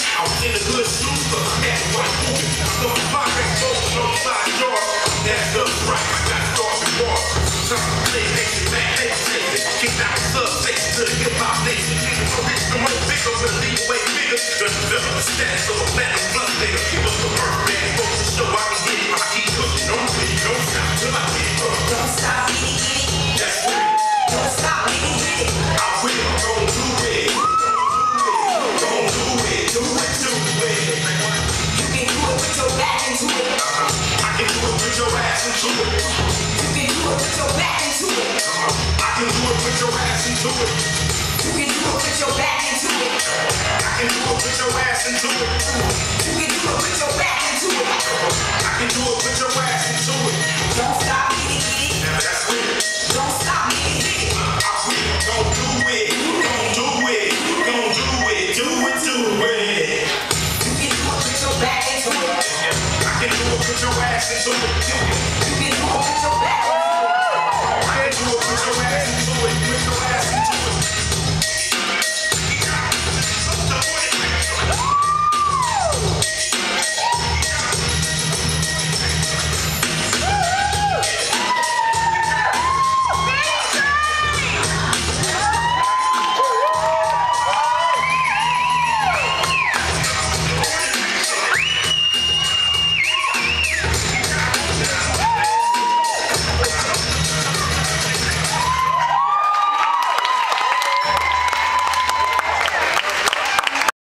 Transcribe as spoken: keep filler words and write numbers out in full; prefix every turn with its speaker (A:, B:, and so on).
A: I was in a good shoes, but I had to white movie. So the project goes on the side yard. That's the right, I got stars and bars. Some play nation, man, nation. Kick out the substation to the hip hop nation. So rich, the money bigger, with a leeway bigger. Just develop the status of a platinum plus nigga. What's the first man supposed to show I can get it? I keep pushing, don't quit, don't stop till I get it.
B: Don't stop, get it, get it.
A: That's with it.
B: Don't stop, get it, get it.
A: I will, gon' do it. Gon' do it, do it, do it.
B: You can do it with your back into it.
A: Uh-huh. I can do it with your ass into it.
B: You can do it with your back into it.
A: Uh-huh. I can do it with your ass into it.
B: You can do it with your back into it.
A: I can do it with your ass into it.
B: You can do it with your back into it.
A: I can do it with your ass into it.
B: Don't stop, get it, get it.
A: Now that's weird.
B: Don't stop, get it, get it.
A: I will, gon' do it. Gon' do it. Gon' do it. Do it, do it.
B: You can do it with your back into it.
A: I can do it with your ass into it.